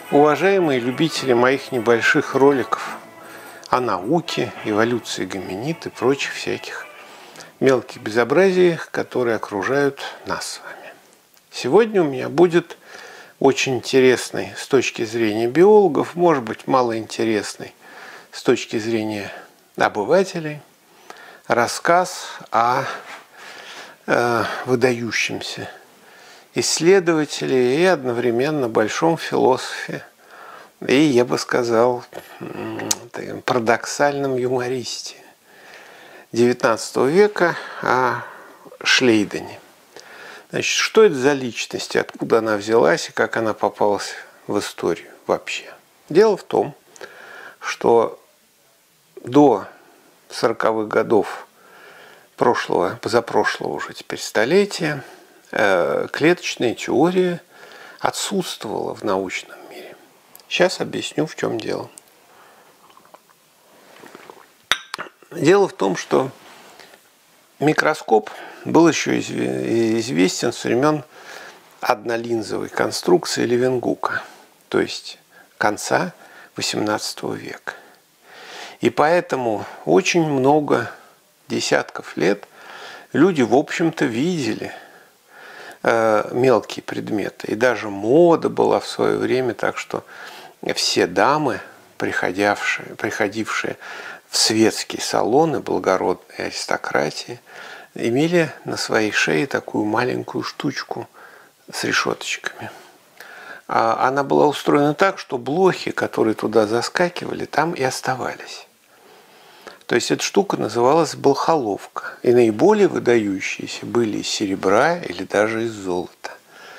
Уважаемые любители моих небольших роликов о науке, эволюции гоминид и прочих всяких мелких безобразиях, которые окружают нас с вами. Сегодня у меня будет очень интересный с точки зрения биологов, может быть, малоинтересный с точки зрения обывателей, рассказ о выдающемся исследователе и одновременно большом философе, и, я бы сказал, парадоксальном юмористе XIX века о Шлейдене. Значит, что это за личность, откуда она взялась и как она попалась в историю вообще? Дело в том, что до 40-х годов позапрошлого уже теперь столетия клеточная теория отсутствовала в научном мире. Сейчас объясню, в чем дело. Дело в том, что микроскоп был еще известен с времен однолинзовой конструкции Левенгука, то есть конца XVIII века. И поэтому очень много десятков лет люди, в общем-то, видели мелкие предметы. И даже мода была в свое время, так что все дамы, приходившие в светские салоны благородной аристократии, имели на своей шее такую маленькую штучку с решеточками. Она была устроена так, что блохи, которые туда заскакивали, там и оставались. То есть эта штука называлась блохоловка. И наиболее выдающиеся были из серебра или даже из золота.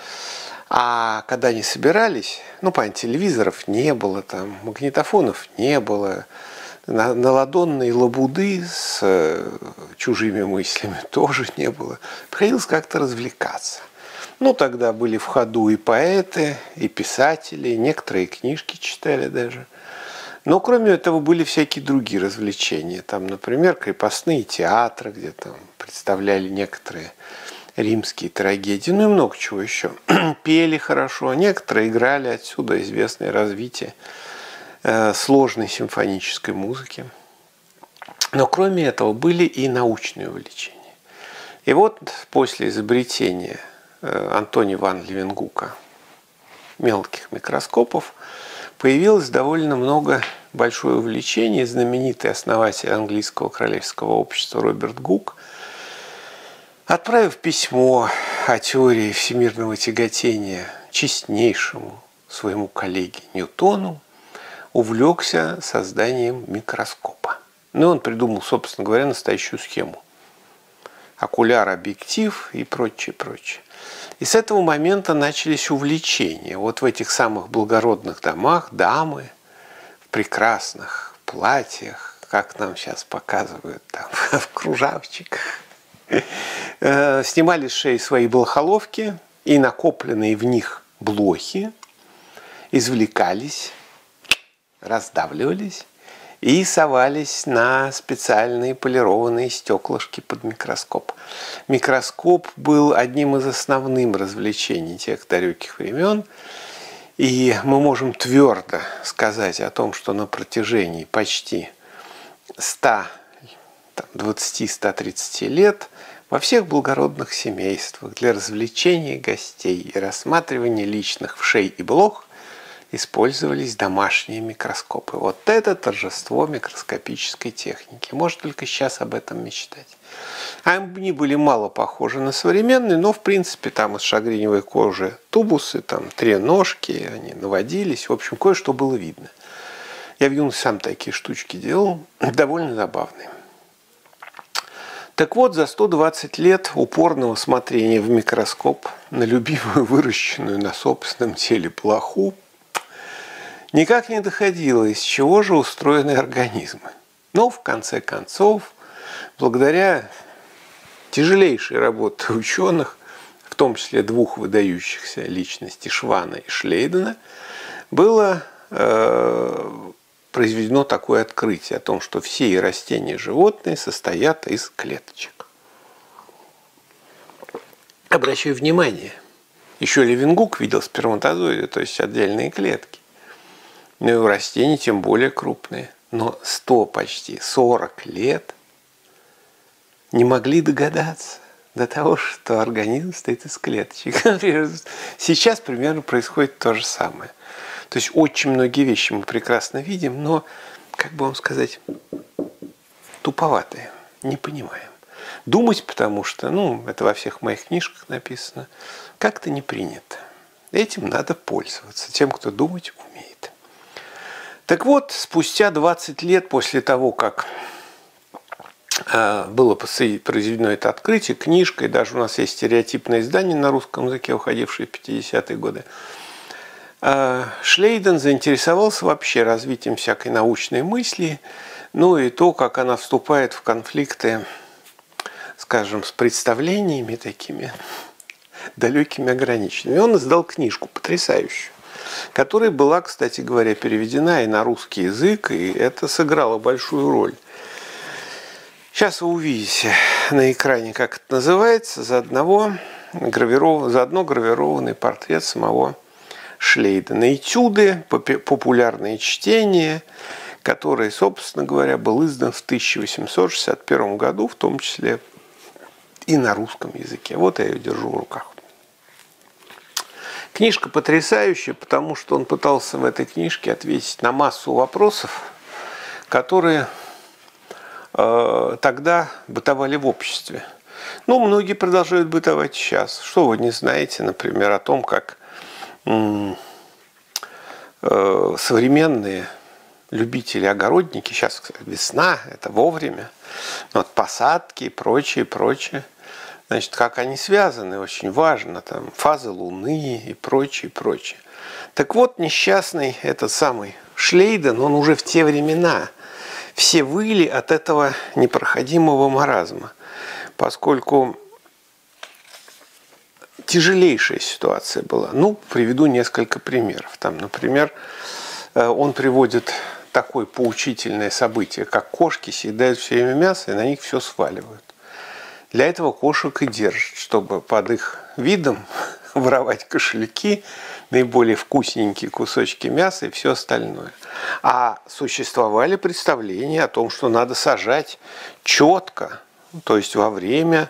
А когда они собирались, понятно, телевизоров не было, там, магнитофонов не было, наладонной лабуды с чужими мыслями тоже не было. Приходилось как-то развлекаться. Тогда были в ходу и поэты, и писатели, некоторые книжки читали даже. Но кроме этого были всякие другие развлечения. Там, например, крепостные театры, где там представляли некоторые римские трагедии, и много чего еще. Пели хорошо, некоторые играли, отсюда известное развитие сложной симфонической музыки. Но кроме этого были и научные увлечения. И вот после изобретения Антония ван Левенгука мелких микроскопов появилось довольно много большое увлечение. Знаменитый основатель английского королевского общества Роберт Гук, отправив письмо о теории всемирного тяготения честнейшему своему коллеге Ньютону, увлекся созданием микроскопа. Он придумал, собственно говоря, настоящую схему. Окуляр, объектив и прочее, прочее. И с этого момента начались увлечения. Вот в этих самых благородных домах дамы в прекрасных платьях, как нам сейчас показывают, там, в кружавчиках, снимали с шеи свои блохоловки, и накопленные в них блохи извлекались, раздавливались и совались на специальные полированные стеклышки под микроскоп. Микроскоп был одним из основных развлечений тех далеких времен, и мы можем твердо сказать о том, что на протяжении почти 120-130 лет во всех благородных семействах для развлечения гостей и рассматривания личных вшей и блох использовались домашние микроскопы. Вот это торжество микроскопической техники. Можно только сейчас об этом мечтать. Они были мало похожи на современные, но в принципе там из шагреневой кожи тубусы, там треножки, они наводились. В общем, кое-что было видно. Я в юности сам такие штучки делал, довольно забавные. Так вот, за 120 лет упорного смотрения в микроскоп на любимую, выращенную на собственном теле блоху, никак не доходило, из чего же устроены организмы. Но, в конце концов, благодаря тяжелейшей работе ученых, в том числе двух выдающихся личностей Швана и Шлейдена, было произведено такое открытие о том, что все и растения, и животные состоят из клеточек. Обращаю внимание, еще Левенгук видел сперматозоиды, то есть отдельные клетки. Ну и у растений тем более крупные. Но 100, почти 40 лет не могли догадаться до того, что организм состоит из клеточек. Сейчас примерно происходит то же самое. То есть очень многие вещи мы прекрасно видим, но, как бы вам сказать, туповатые, не понимаем. Думать, потому что, это во всех моих книжках написано, как-то не принято. Этим надо пользоваться, тем, кто думать умеет. Так вот, спустя 20 лет после того, как было произведено это открытие, книжка, и даже у нас есть стереотипное издание на русском языке, уходившее в 50-е годы, Шлейден заинтересовался вообще развитием всякой научной мысли, и то, как она вступает в конфликты, скажем, с представлениями такими далекими, ограниченными. И он издал книжку потрясающую, которая была, кстати говоря, переведена и на русский язык, и это сыграло большую роль. Сейчас вы увидите на экране, как это называется, заодно гравированный портрет самого Шлейдена. Этюды, популярные чтения, который, собственно говоря, был издан в 1861 году, в том числе и на русском языке. Вот я ее держу в руках. Книжка потрясающая, потому что он пытался в этой книжке ответить на массу вопросов, которые тогда бытовали в обществе. Многие продолжают бытовать сейчас. Что вы не знаете, например, о том, как современные любители-огородники, сейчас весна, это вовремя, посадки и прочее. Значит, как они связаны, очень важно, там, фазы Луны и прочее. Так вот, несчастный этот самый Шлейден, он уже в те времена все выли от этого непроходимого маразма, поскольку тяжелейшая ситуация была. Приведу несколько примеров. Например, он приводит такое поучительное событие, как кошки съедают все время мясо и на них все сваливают. Для этого кошек и держат, чтобы под их видом воровать кошельки, наиболее вкусненькие кусочки мяса и все остальное. А существовали представления о том, что надо сажать четко, то есть во время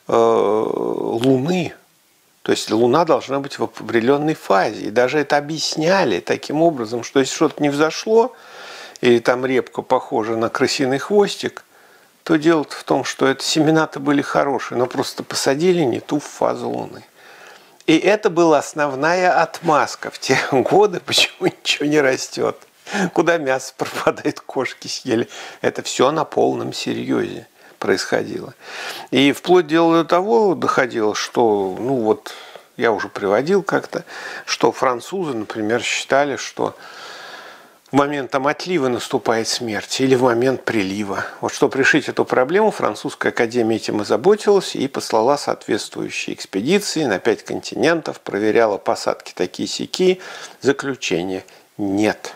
Луны. То есть Луна должна быть в определенной фазе. И даже это объясняли таким образом, что если что-то не взошло, или там репка похожа на крысиный хвостик, то дело-то в том, что это семена-то были хорошие, но просто посадили не ту фазу Луны. И это была основная отмазка в те годы, почему ничего не растет. Куда мясо пропадает, кошки съели. Это все на полном серьезе происходило. И вплоть до того доходило, что, я уже приводил как-то, что французы, например, считали, что в момент отлива наступает смерть или в момент прилива. Вот чтобы решить эту проблему, Французская академия этим озаботилась и послала соответствующие экспедиции на 5 континентов, проверяла посадки такие-сяки. Заключение: нет.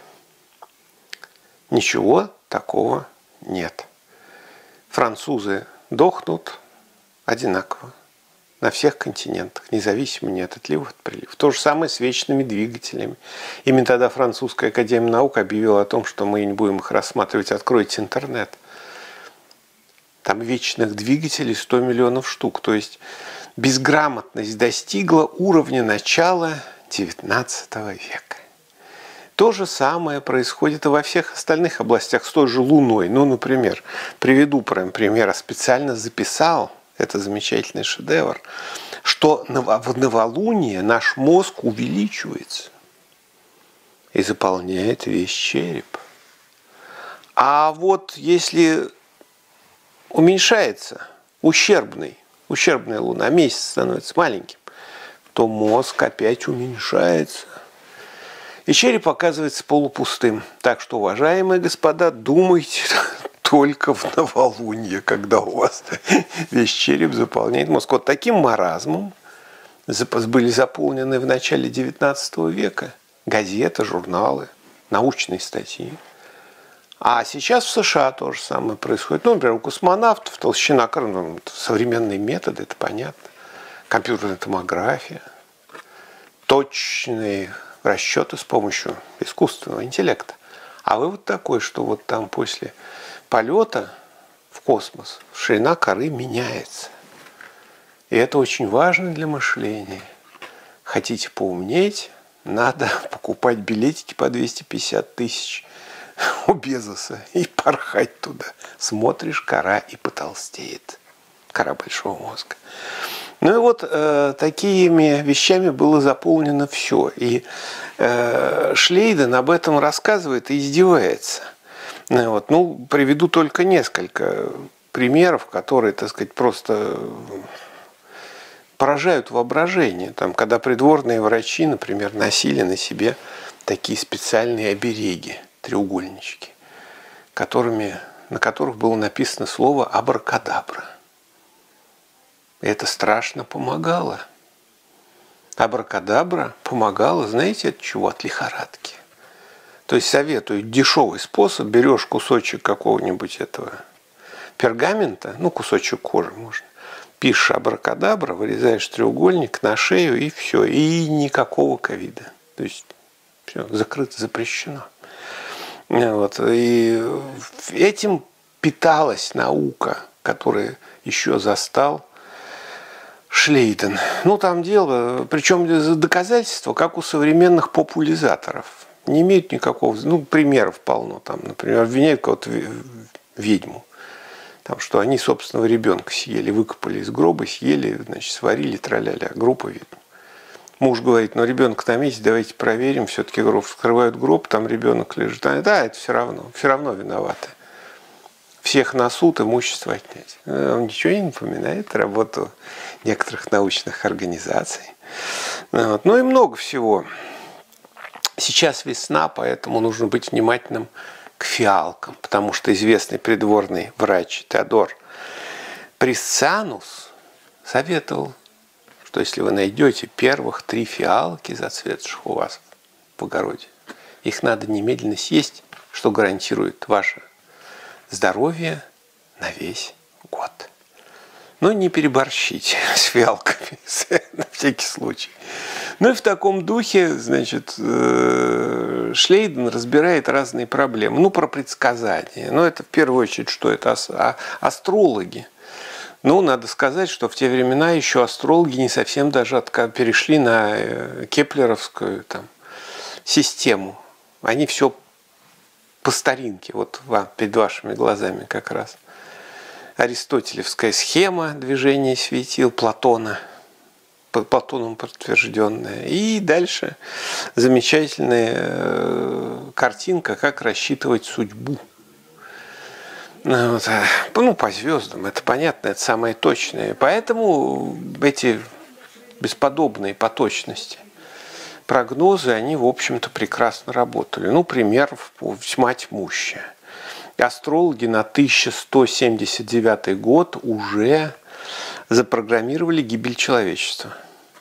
Ничего такого нет. Французы дохнут одинаково на всех континентах, независимо ни от отлива, от прилива. То же самое с вечными двигателями. Именно тогда Французская академия наук объявила о том, что мы не будем их рассматривать. Откройте интернет. Там вечных двигателей 100 миллионов штук. То есть безграмотность достигла уровня начала XIX века. То же самое происходит и во всех остальных областях с той же Луной. Например, приведу пример, я специально записал, это замечательный шедевр, что в новолуние наш мозг увеличивается и заполняет весь череп. А вот если уменьшается ущербная Луна, месяц становится маленьким, то мозг опять уменьшается. И череп оказывается полупустым. Так что, уважаемые господа, думайте только в новолуние, когда у вас весь череп заполняет мозг. Вот таким маразмом были заполнены в начале XIX века газеты, журналы, научные статьи. А сейчас в США то же самое происходит. Например, у космонавтов толщина крыла, современные методы, это понятно. Компьютерная томография, точные расчеты с помощью искусственного интеллекта. А вывод такой, что вот там после полета в космос ширина коры меняется. И это очень важно для мышления. Хотите поумнеть, надо покупать билетики по 250 тысяч у Безоса и порхать туда. Смотришь, кора и потолстеет. Кора большого мозга. Ну и вот такими вещами было заполнено все. И Шлейден об этом рассказывает и издевается. Вот. Ну, приведу только несколько примеров, которые, так сказать, просто поражают воображение. Там, когда придворные врачи, например, носили на себе такие специальные обереги, треугольнички, на которых было написано слово «абракадабра». Это страшно помогало. Абракадабра помогала, знаете, от чего? От лихорадки. То есть советуют дешевый способ. Берешь кусочек какого-нибудь этого пергамента, ну, кусочек кожи можно, пишешь абракадабра, вырезаешь треугольник на шею, и все. И никакого ковида. То есть все, закрыто, запрещено. Вот. И этим питалась наука, которая еще застал Шлейден. Ну, там дело, причем доказательства, как у современных популяризаторов. Не имеют никакого, ну, примеров полно. Там, например, обвиняют кого-то ведьму. Там, что они собственного ребенка съели, выкопали из гроба, съели, значит, сварили, траляли, а группа ведьм. Муж говорит, ну, ребенок там есть, давайте проверим. Все-таки гроб, вскрывают гроб, там ребенок лежит. Да, это все равно виноваты. Всех на суд, имущество отнять. Он ничего не напоминает работу некоторых научных организаций. Вот. Ну и много всего. Сейчас весна, поэтому нужно быть внимательным к фиалкам, потому что известный придворный врач Теодор Присцанус советовал, что если вы найдете первых 3 фиалки, зацветших у вас в огороде, их надо немедленно съесть, что гарантирует ваше здоровье на весь год. Но не переборщите с фиалками, на всякий случай. Ну и в таком духе, значит, Шлейден разбирает разные проблемы. Ну, про предсказания. Ну, это в первую очередь, что это астрологи. Ну, надо сказать, что в те времена еще астрологи не совсем даже перешли на кеплеровскую там систему. Они все по старинке, вот перед вашими глазами как раз. Аристотелевская схема движения светил Платона, Платоном подтвержденная. И дальше замечательная картинка, как рассчитывать судьбу. Вот. Ну, по звездам, это понятно, это самое точное. Поэтому эти бесподобные по точности прогнозы, они, в общем-то, прекрасно работали. Ну, пример весьма тьмущий. Астрологи на 1179 год уже запрограммировали гибель человечества.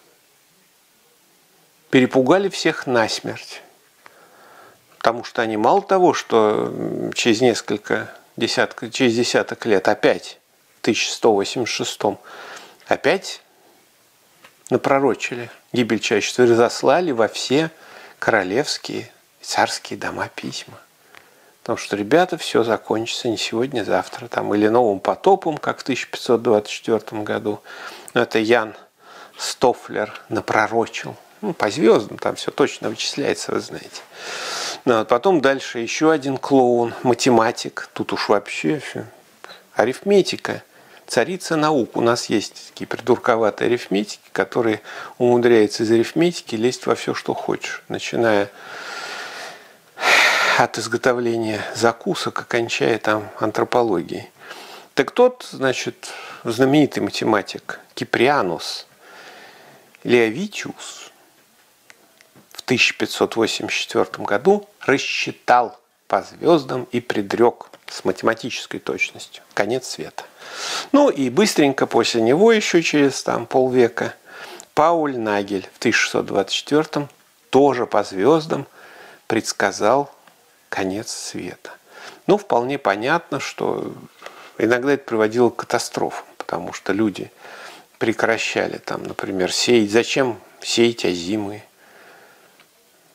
Перепугали всех насмерть. Потому что они мало того, что через десяток лет опять, в 1186 опять напророчили гибель человечества и разослали во все королевские и царские дома письма. Потому что, ребята, все закончится не сегодня, а завтра. Там, или новым потопом, как в 1524 году. Но это Ян Стофлер напророчил. Ну, по звездам там все точно вычисляется, вы знаете. Ну, вот потом дальше еще один клоун, математик. Тут уж вообще все. Арифметика. Царица наук. У нас есть такие придурковатые арифметики, которые умудряются из арифметики лезть во все, что хочешь. Начиная от изготовления закусок, окончая там антропологией. Так тот, значит, знаменитый математик Киприанус Леовитиус в 1584 году рассчитал по звездам и предрек с математической точностью конец света. Ну и быстренько после него, еще через там полвека, Пауль Нагель в 1624 тоже по звездам предсказал конец света. Ну, вполне понятно, что иногда это приводило к катастрофам, потому что люди прекращали там, например, сеять. Зачем сеять озимые?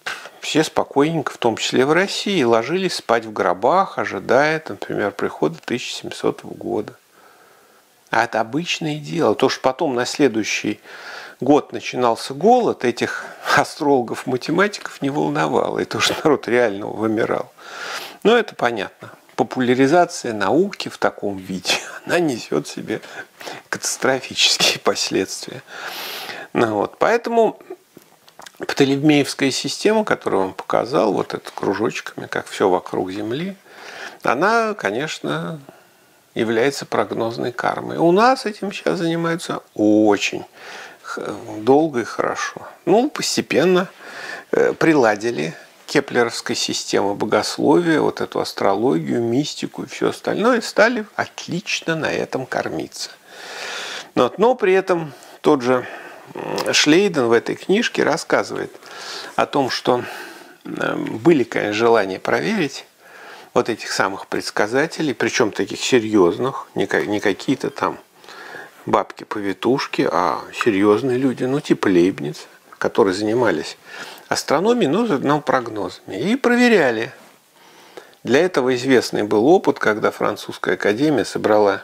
все спокойненько, в том числе в России, ложились спать в гробах, ожидая, например, прихода 1700 года. А это обычное дело. То, что потом на следующий год начинался голод, этих астрологов, математиков не волновало. И то, что народ реально вымирал. Но это понятно. Популяризация науки в таком виде, она несет в себе катастрофические последствия. Поэтому Птолемеевская система, которую он показал, вот это кружочками, как все вокруг Земли, она, конечно, является прогнозной кармой. У нас этим сейчас занимаются очень долго и хорошо. Постепенно приладили кеплеровской системы богословия, вот эту астрологию, мистику и все остальное, и стали отлично на этом кормиться. Но при этом тот же Шлейден в этой книжке рассказывает о том, что были, конечно, желания проверить вот этих самых предсказателей, причем таких серьезных, не какие-то там бабки-повитушки, а серьезные люди, типа Лейбница, которые занимались астрономией, но прогнозами, и проверяли. Для этого известный был опыт, когда французская академия собрала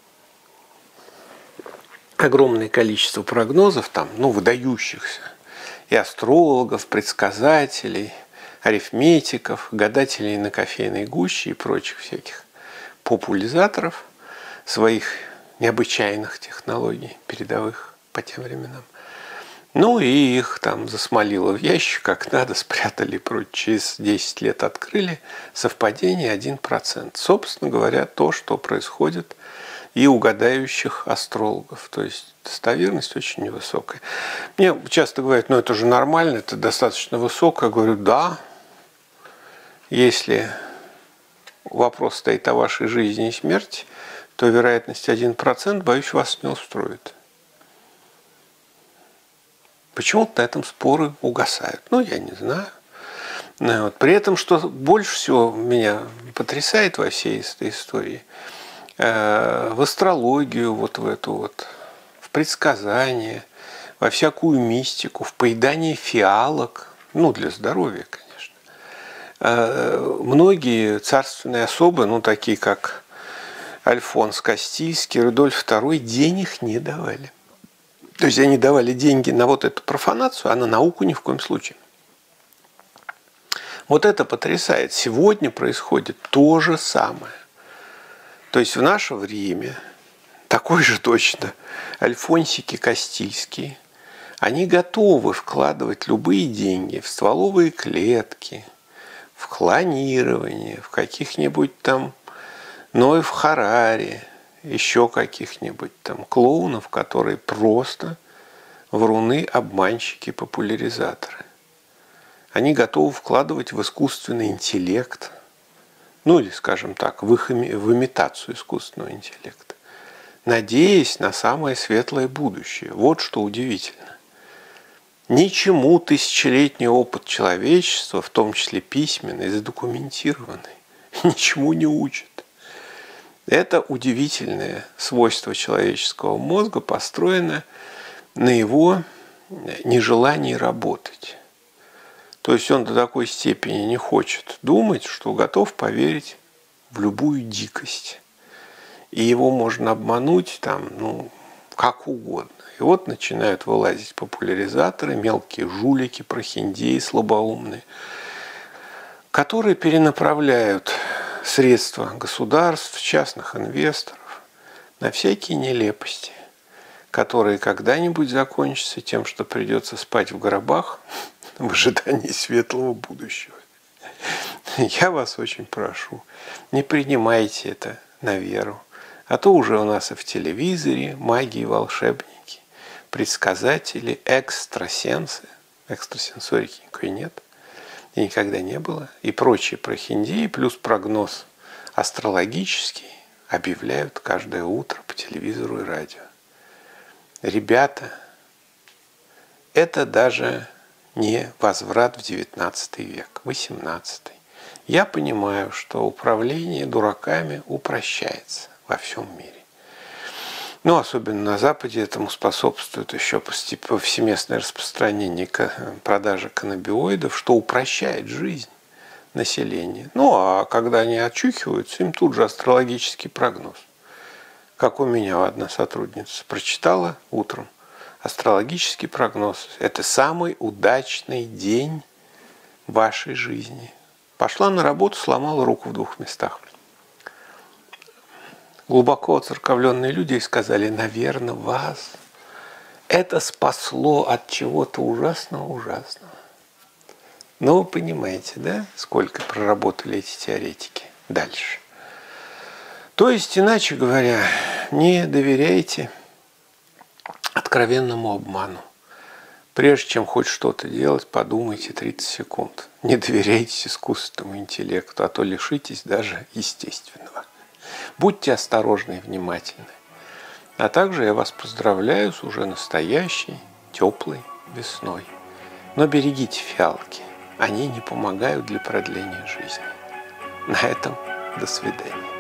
огромное количество прогнозов, выдающихся, и астрологов, предсказателей, арифметиков, гадателей на кофейной гуще и прочих всяких популяризаторов своих необычайных технологий, передовых по тем временам. И их засмолило в ящик, как надо, спрятали, через 10 лет открыли, совпадение 1%. Собственно говоря, то, что происходит и у гадающих астрологов. То есть достоверность очень невысокая. Мне часто говорят, это же нормально, это достаточно высоко. Я говорю, да, если вопрос стоит о вашей жизни и смерти, то вероятность 1%, боюсь, вас не устроит. Почему-то на этом споры угасают. Я не знаю. При этом, что больше всего меня потрясает во всей этой истории, в астрологию, в эту в предсказания, во всякую мистику, в поедание фиалок, для здоровья, конечно. Многие царственные особы, такие как Альфонс Кастильский, Рудольф II, денег не давали. То есть они давали деньги на эту профанацию, а на науку ни в коем случае. Это потрясает. Сегодня происходит то же самое. То есть в наше время такой же точно альфонсики Кастильские, они готовы вкладывать любые деньги в стволовые клетки, в клонирование, в каких-нибудь Ноев Харари, еще каких-нибудь клоунов, которые просто вруны, обманщики, популяризаторы. Они готовы вкладывать в искусственный интеллект, или, скажем так, в имитацию искусственного интеллекта, надеясь на самое светлое будущее. Вот что удивительно. Ничему тысячелетний опыт человечества, в том числе письменный, задокументированный, ничему не учит. Это удивительное свойство человеческого мозга, построено на его нежелании работать. То есть он до такой степени не хочет думать, что готов поверить в любую дикость. И его можно обмануть как угодно. И начинают вылазить популяризаторы, мелкие жулики, прохиндеи слабоумные, которые перенаправляют средства государств, частных инвесторов на всякие нелепости, которые когда-нибудь закончатся тем, что придется спать в гробах в ожидании светлого будущего. Я вас очень прошу, не принимайте это на веру, а то уже у нас и в телевизоре магии, волшебники, предсказатели, экстрасенсы, экстрасенсорики никакой нет, и никогда не было, и прочие прохиндеи, плюс прогноз астрологический объявляют каждое утро по телевизору и радио. Ребята, это даже не возврат в XIX век, XVIII. Я понимаю, что управление дураками упрощается во всем мире. Ну, особенно на Западе этому способствует еще повсеместное распространение продажи каннабиоидов, что упрощает жизнь населения. Ну, а когда они очухиваются, им тут же астрологический прогноз. Как у меня одна сотрудница прочитала утром, астрологический прогноз – это самый удачный день вашей жизни. Пошла на работу, сломала руку в 2 местах. Глубоко оцерковленные люди сказали: наверное, вас это спасло от чего-то ужасного. Но вы понимаете, да, сколько проработали эти теоретики дальше. То есть, иначе говоря, не доверяйте откровенному обману. Прежде чем хоть что-то делать, подумайте 30 секунд. Не доверяйтесь искусственному интеллекту, а то лишитесь даже естественного. Будьте осторожны и внимательны. А также я вас поздравляю с уже настоящей, теплой весной. Но берегите фиалки. Они не помогают для продления жизни. На этом до свидания.